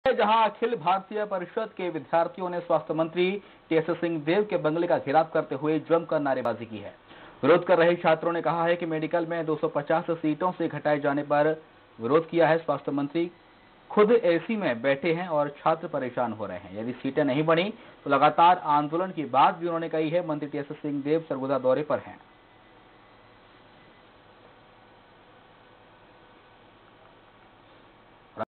जहां अखिल भारतीय परिषद के विद्यार्थियों ने स्वास्थ्य मंत्री टीएस सिंहदेव के बंगले का घेराव करते हुए जमकर नारेबाजी की है। विरोध कर रहे छात्रों ने कहा है कि मेडिकल में 250 सीटों से घटाए जाने पर विरोध किया है। स्वास्थ्य मंत्री खुद एसी में बैठे हैं और छात्र परेशान हो रहे हैं। यदि सीटें नहीं बनी तो लगातार आंदोलन की बात भी उन्होंने कही है। मंत्री टीएस सिंहदेव सरगुजा दौरे पर हैं।